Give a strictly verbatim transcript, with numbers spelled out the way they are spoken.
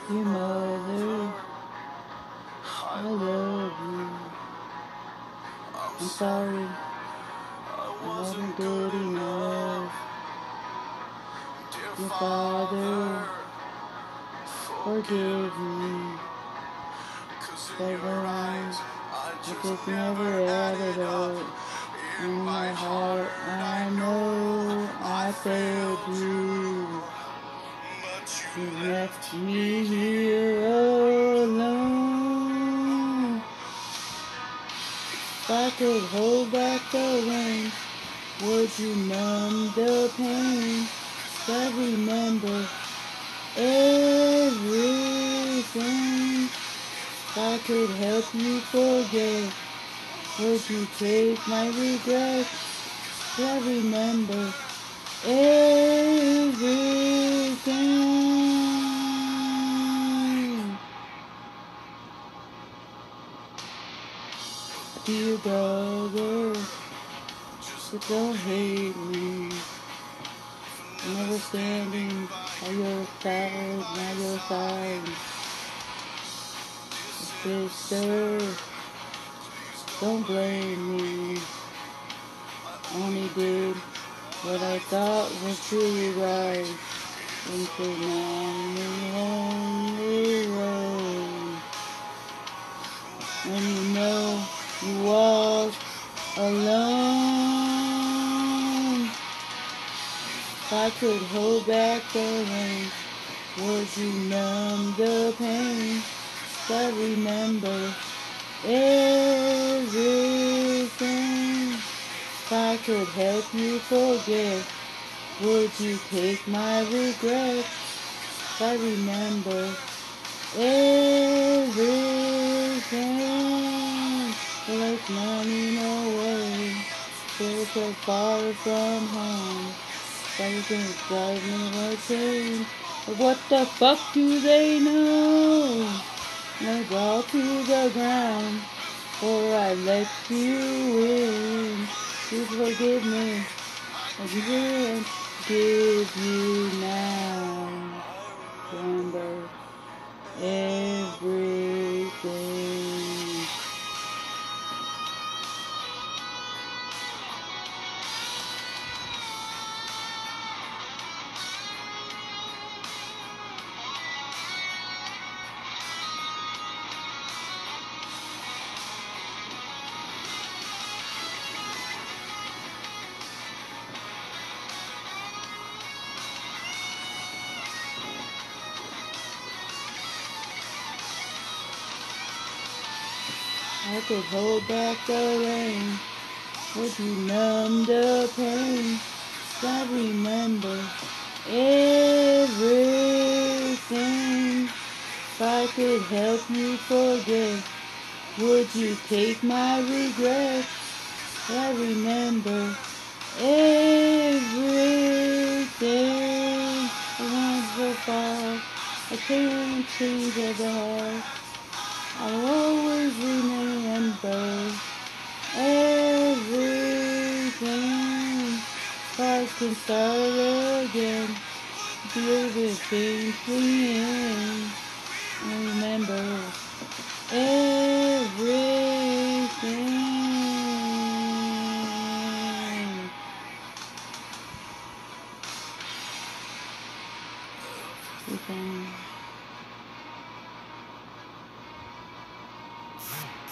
Dear mother, I love you. I'm sorry I wasn't good enough. Dear Father, forgive me. For the lines I just never added up. In my heart, I know I failed you. You left me here alone. If I could hold back the rain, would you numb the pain? I remember everything. If I could help you forget, would you take my regrets? I remember everything. Dear brother, but don't hate me. Never standing by your side, by your side. Sister, don't blame me. Only did what I thought was truly right. Into my lonely road. When you know you walk alone. If I could hold back the rain, would you numb the pain? I remember everything. If I could help you forget, would you take my regrets? I remember everything. Like running away, feel so far from home. Everything drives me insane. But what the fuck do they know? I fall to the ground, or I let you in. Please forgive me. I can't give you now. Remember everything. I could hold back the rain, would you numb the pain? I remember everything. If I could help you forget, would you take my regrets? I remember everything. I went so far, I can't change the heart. I'll always remember everything. If I can start again, feel the things we in. I remember everything. Everything.